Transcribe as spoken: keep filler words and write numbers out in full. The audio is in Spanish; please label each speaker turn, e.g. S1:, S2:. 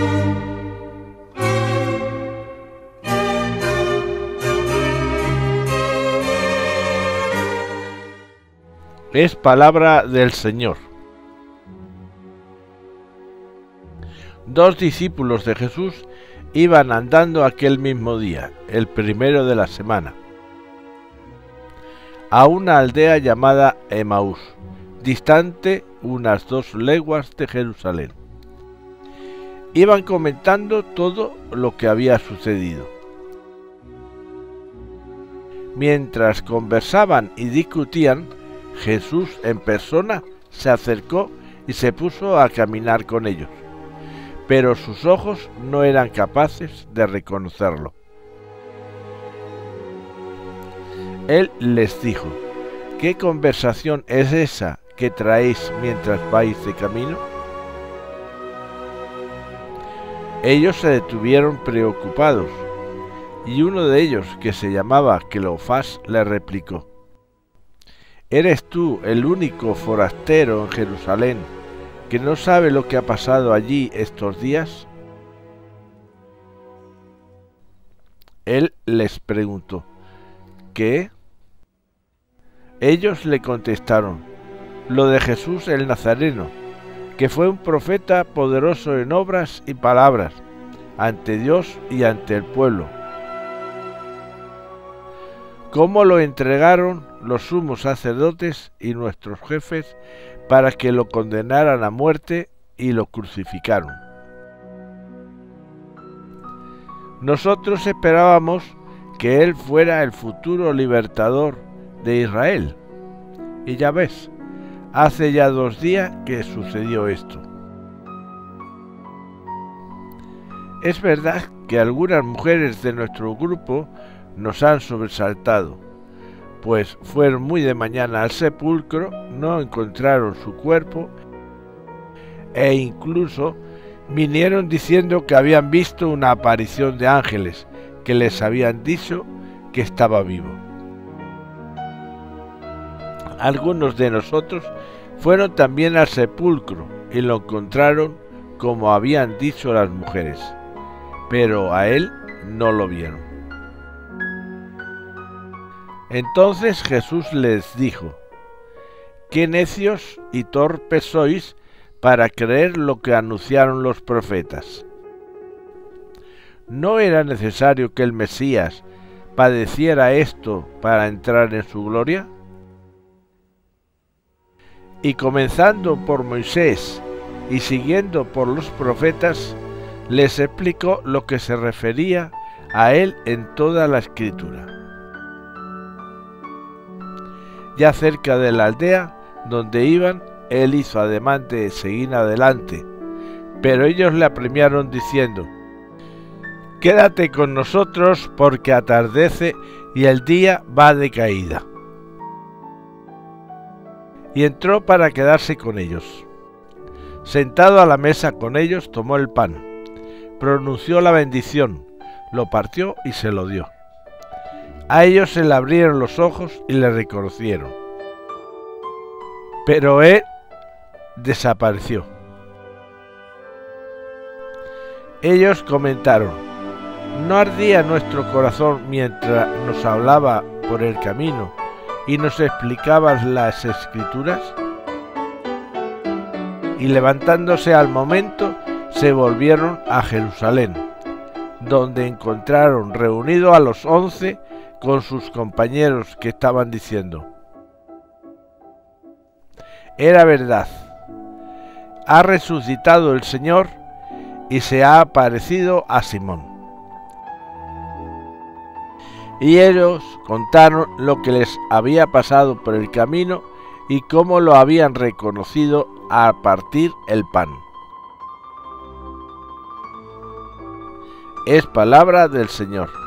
S1: Es palabra del Señor. Dos discípulos de Jesús iban andando aquel mismo día, el primero de la semana, a una aldea llamada Emaús, distante unas dos leguas de Jerusalén. Iban comentando todo lo que había sucedido. Mientras conversaban y discutían, Jesús en persona se acercó y se puso a caminar con ellos, pero sus ojos no eran capaces de reconocerlo. Él les dijo: ¿qué conversación es esa que traéis mientras vais de camino? Ellos se detuvieron preocupados, y uno de ellos, que se llamaba Cleofás, le replicó: ¿eres tú el único forastero en Jerusalén que no sabe lo que ha pasado allí estos días? Él les preguntó: ¿qué? Ellos le contestaron: lo de Jesús el Nazareno, que fue un profeta poderoso en obras y palabras, ante Dios y ante el pueblo. Cómo lo entregaron los sumos sacerdotes y nuestros jefes para que lo condenaran a muerte y lo crucificaron. Nosotros esperábamos que él fuera el futuro libertador de Israel. Y ya ves, hace ya dos días que sucedió esto. Es verdad que algunas mujeres de nuestro grupo nos han sobresaltado, pues fueron muy de mañana al sepulcro, no encontraron su cuerpo e incluso vinieron diciendo que habían visto una aparición de ángeles que les habían dicho que estaba vivo. Algunos de nosotros fueron también al sepulcro y lo encontraron como habían dicho las mujeres, pero a él no lo vieron. Entonces Jesús les dijo: «¿Qué necios y torpes sois para creer lo que anunciaron los profetas? ¿No era necesario que el Mesías padeciera esto para entrar en su gloria?» Y comenzando por Moisés y siguiendo por los profetas, les explicó lo que se refería a él en toda la Escritura. Ya cerca de la aldea donde iban, él hizo ademán de seguir adelante, pero ellos le apremiaron diciendo: «Quédate con nosotros porque atardece y el día va de caída». Y entró para quedarse con ellos. Sentado a la mesa con ellos, tomó el pan, pronunció la bendición, lo partió y se lo dio. A ellos se le abrieron los ojos y le reconocieron. Pero él desapareció. Ellos comentaron: ¿no ardía nuestro corazón mientras nos hablaba por el camino y nos explicaba las Escrituras? Y levantándose al momento, se volvieron a Jerusalén, donde encontraron reunido a los once con sus compañeros, que estaban diciendo: «Era verdad, ha resucitado el Señor y se ha aparecido a Simón». Y ellos contaron lo que les había pasado por el camino y cómo lo habían reconocido al partir el pan. Es palabra del Señor.